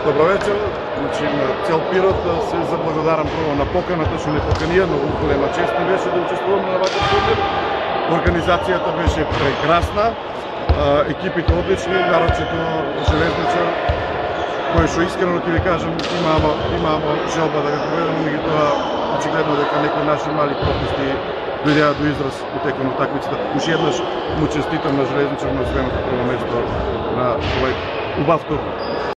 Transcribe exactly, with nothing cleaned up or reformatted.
Добро вечер. Значи, на цел Пирот се заблагодарам прво на поканата што не поканија, многу голема чест ми беше да учествувам на ваков турнир. Организацијата беше прекрасна, екипите одлични, нарочито Железничар, кој што искрено ќе ви кажам, имамо имамо желба да го победиме, меѓутоа очигледно дека некои наши мали пропусти дојдеа до израз у текот на такмицата. Уште еднаш му честитам на Железничар на освоеното прво место на овој убав турнир.